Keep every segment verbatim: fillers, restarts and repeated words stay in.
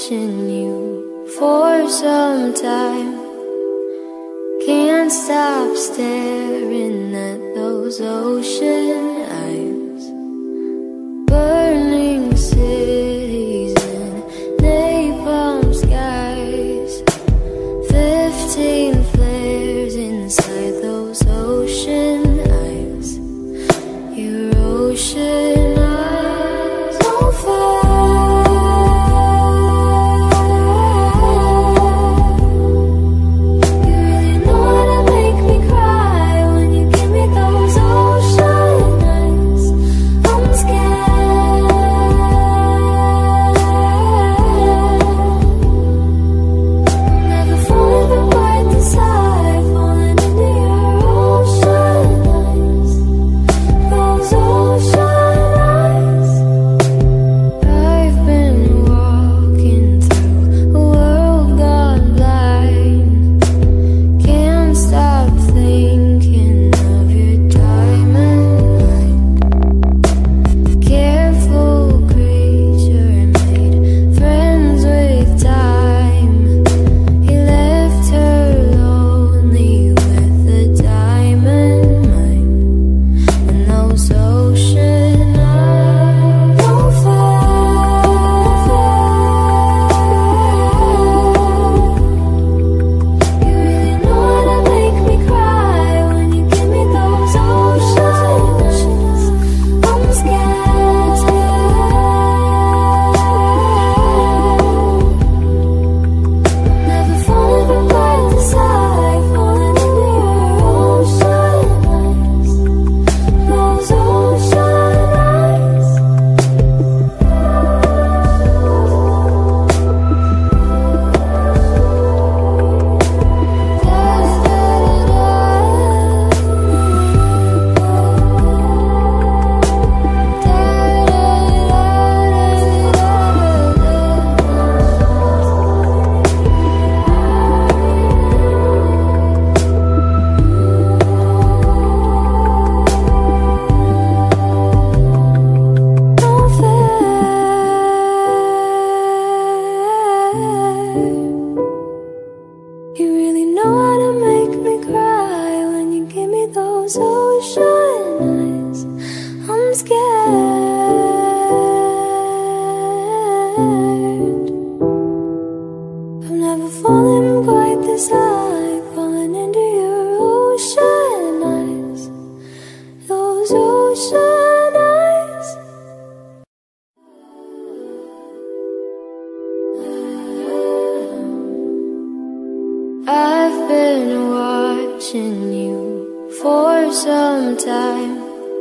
watching you for some time. Can't stop staring at those ocean eyes. Burning cities and napalm skies. Fifteen flares inside those ocean eyes. Your ocean eyes on fire. I've been watching you for some time.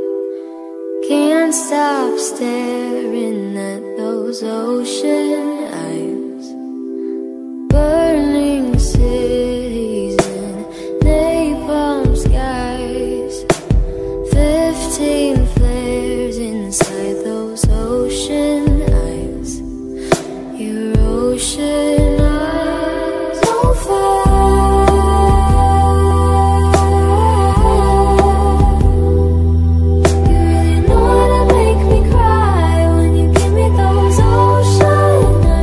Can't stop staring at those ocean eyes. Burning cities and napalm skies. Fifteen flares inside those ocean eyes. Your ocean eyes on fire. You really know how to make me cry when you give me those ocean eyes.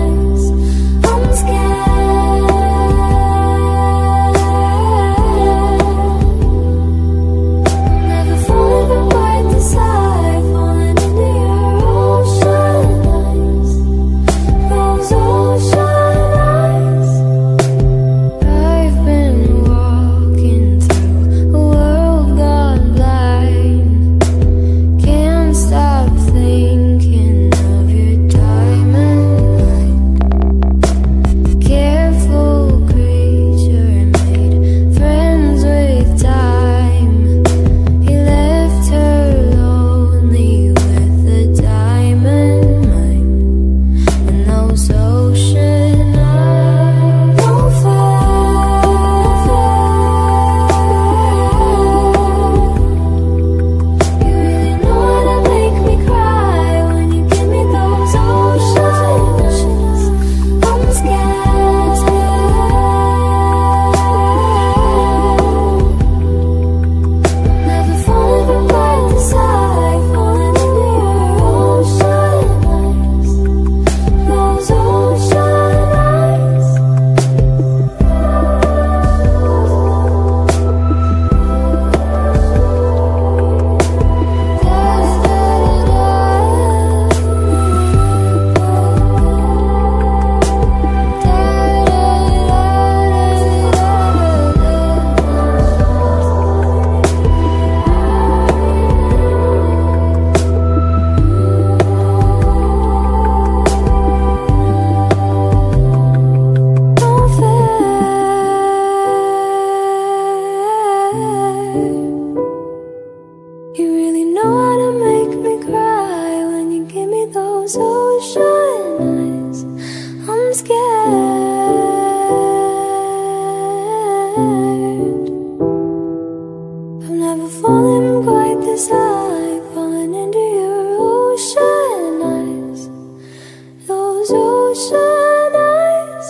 fallen quite this high, falling into your ocean eyes, those ocean eyes.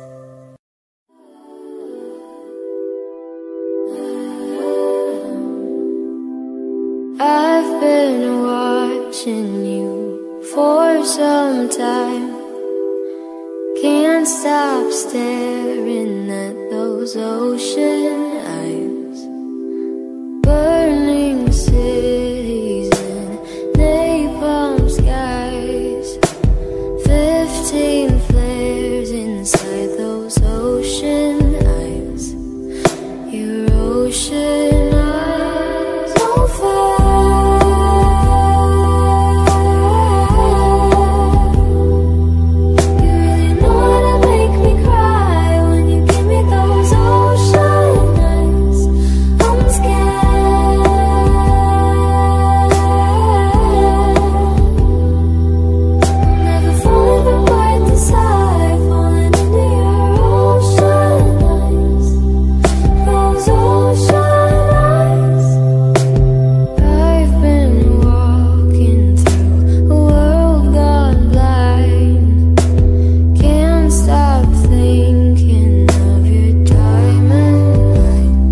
I've been watching you for some time, can't stop staring at those ocean eyes. Burning cities and napalm skies, fifteen flares inside those ocean eyes. Your ocean eyes on fire. You really know how to make me cry when you give me those ocean eyes. I'm scared. Never falling from quite this high, falling into your ocean eyes, those ocean eyes. I've been walking through a world gone blind, can't stop thinking of your diamond mind.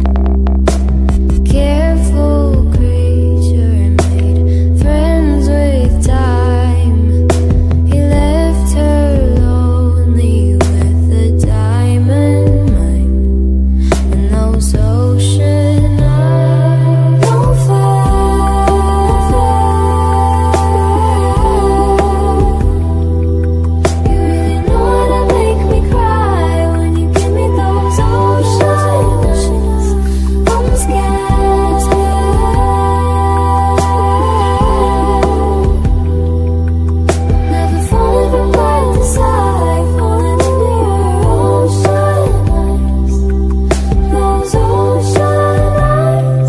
Careful creature made friends with time. He left her lonely with the diamond mine, and those ocean eyes on fire. You really know how to make me cry when you give me those ocean eyes. I'm scared. Never falling from quite this high, falling into your ocean eyes, those ocean eyes.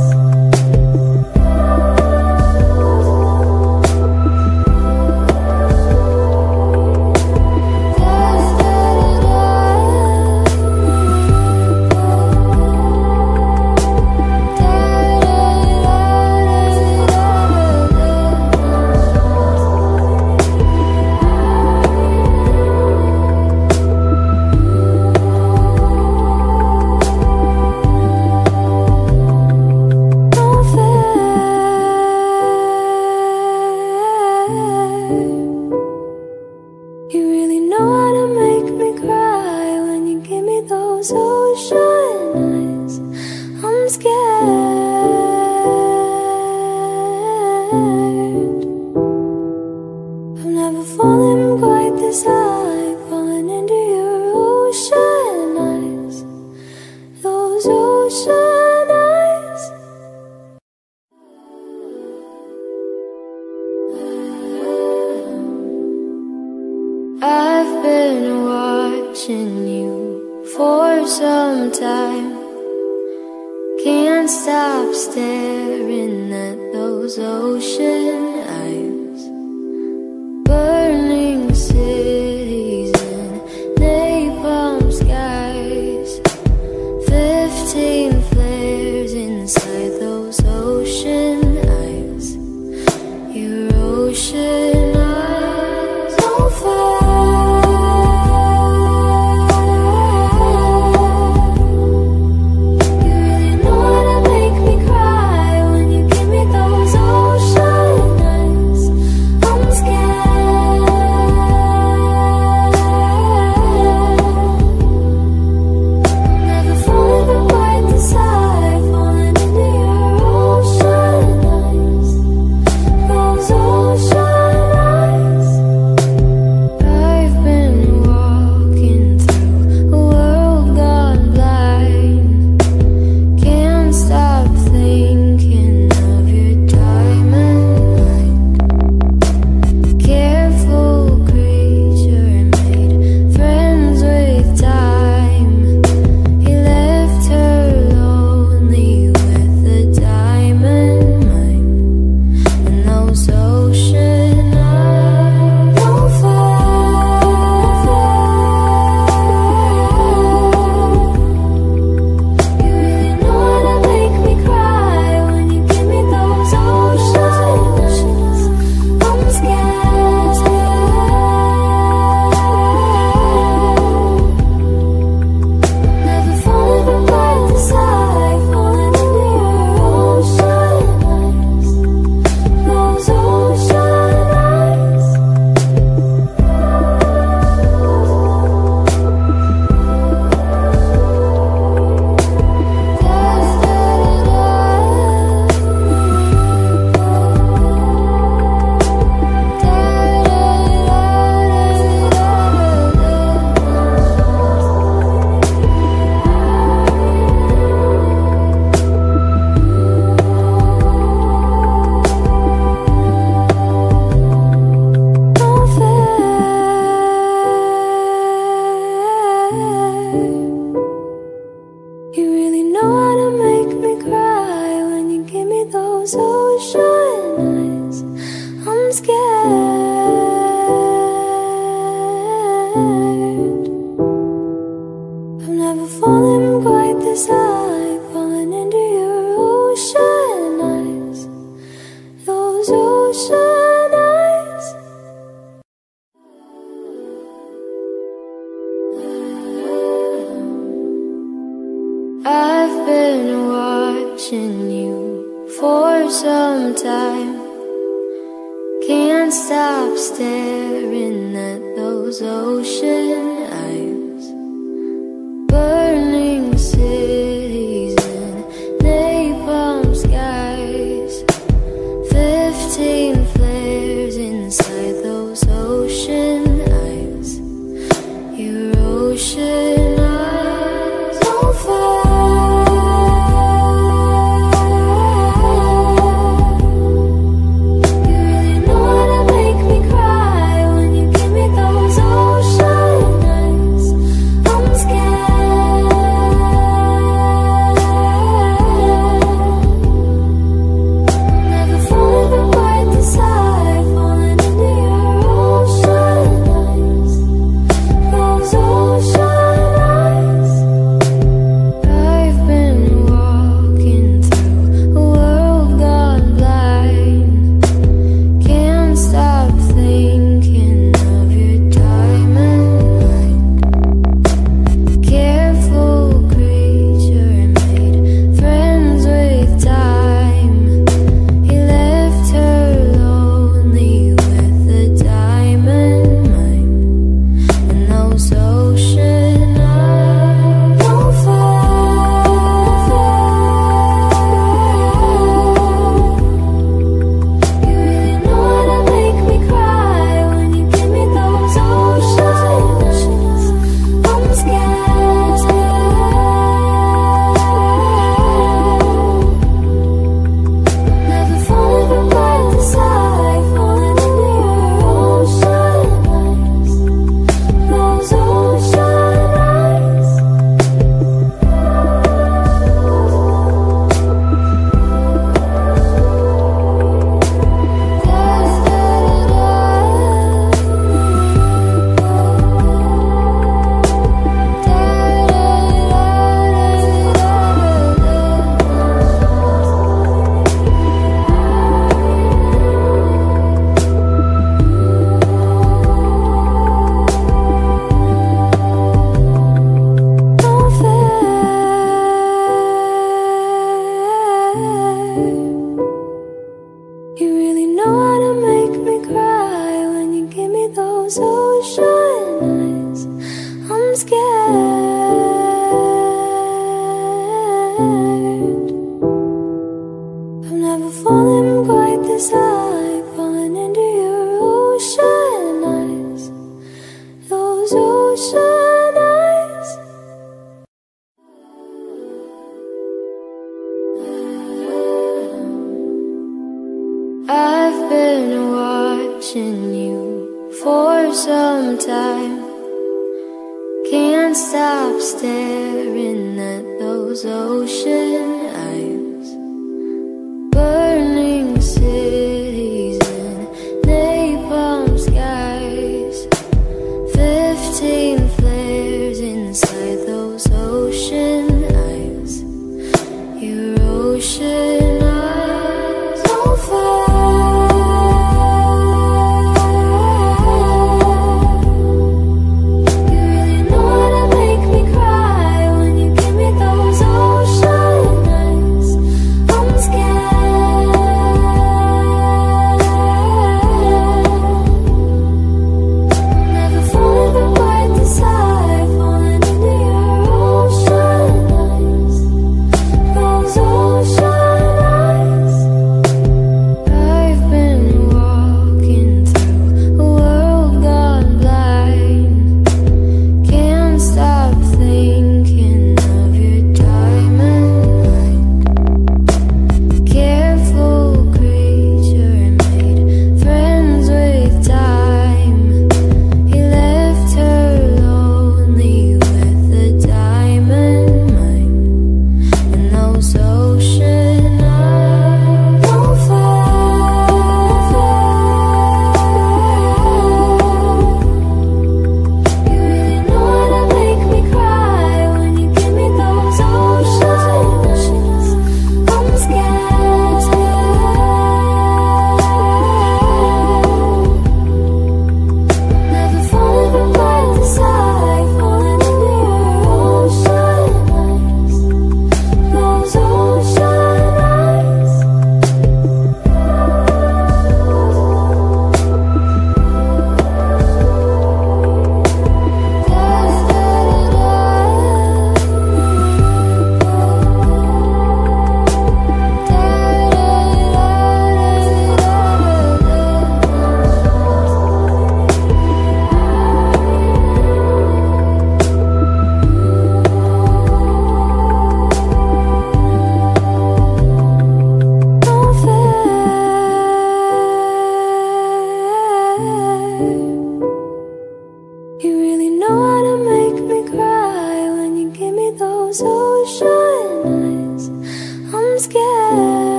You really know how to make me cry when you give me those ocean eyes. I'm scared. I've never fallen quite this high, falling into your ocean eyes, those ocean eyes. I've been watching you for some time, can't stop staring at those ocean eyes. Burning cities and napalm skies, fifteen flares inside those ocean eyes. Your ocean eyes on fire. You really know how to make me cry when you give me those ocean eyes. those ocean eyes. I'm scared. I've never fallen quite this high, falling into your ocean eyes, those ocean eyes. I've been watching you for some time. Can't stop staring at those ocean eyes. Burning cities and napalm skies. Fifteen flares inside those ocean eyes. Your ocean eyes on fire. I've been watching you for some time. Can't stop staring at those ocean eyes. Burning cities and napalm skies. Fifteen flares inside those ocean eyes. Your ocean eyes on fire. You really know how to make me cry when you give me those ocean eyes.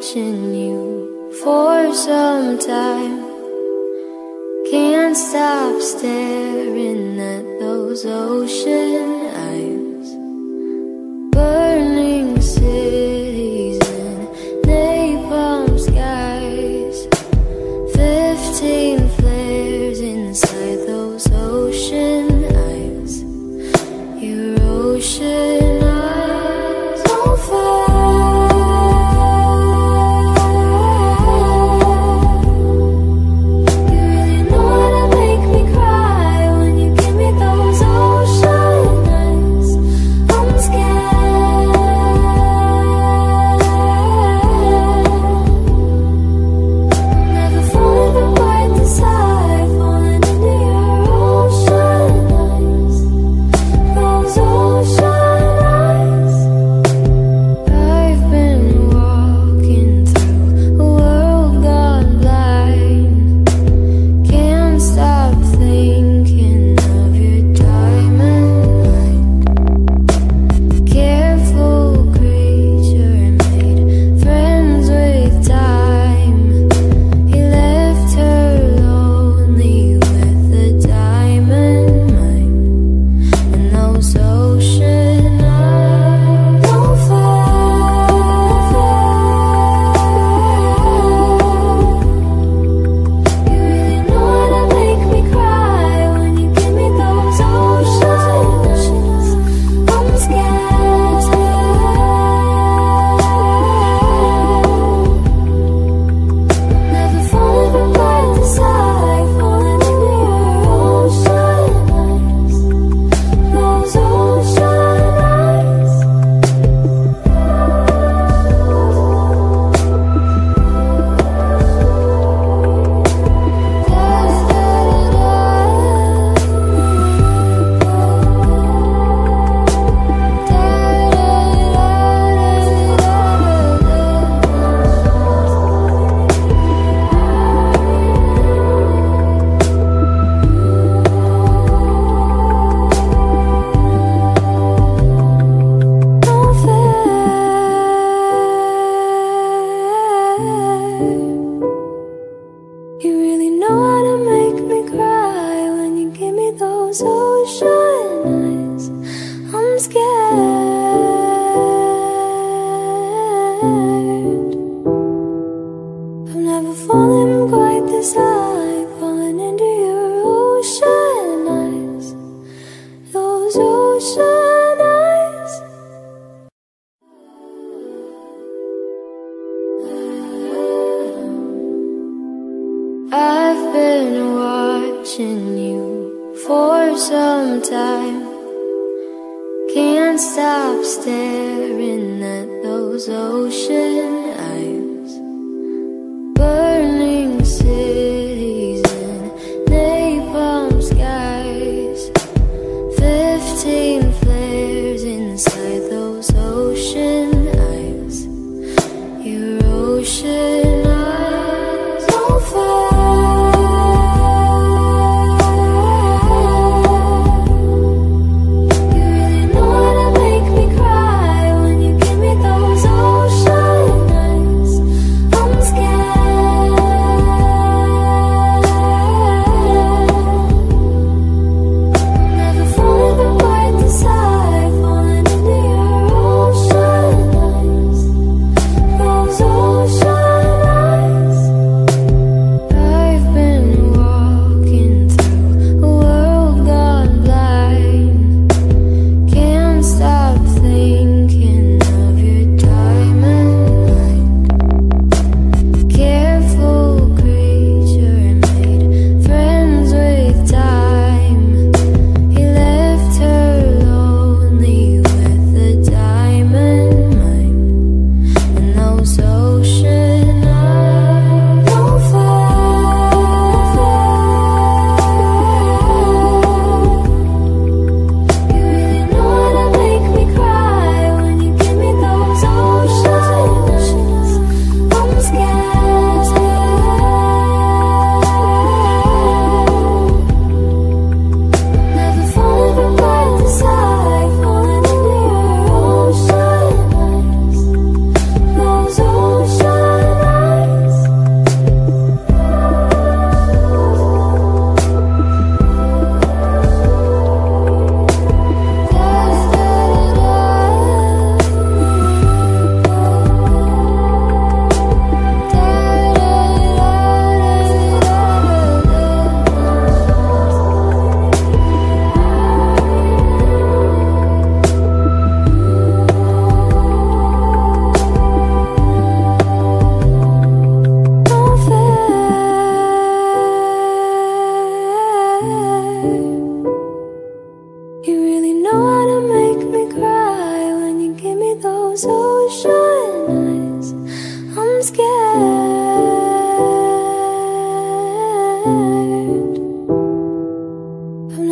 watching you for some time. Can't stop staring at those ocean eyes. Burning cities and napalm skies. Fifteen flares inside those ocean eyes. Your ocean eyes on fire. I've been watching you for some time. Can't stop staring at those ocean eyes. Burning cities and napalm skies. Fifteen flares inside those ocean eyes. Your ocean eyes on fire. Falling into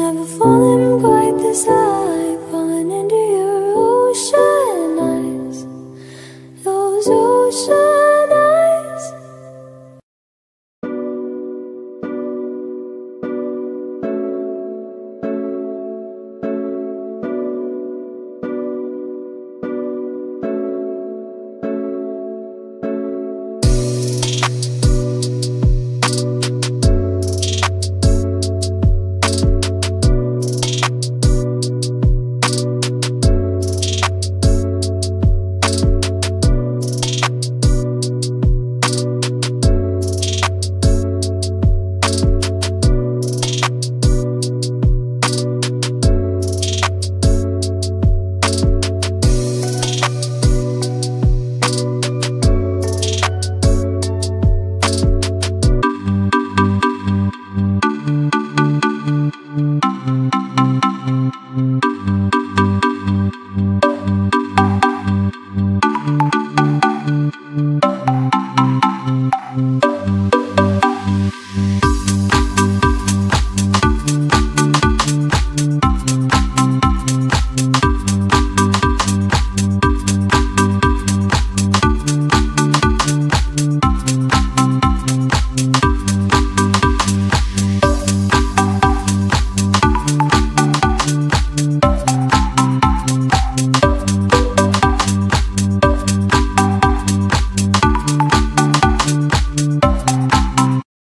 never fallen quite this high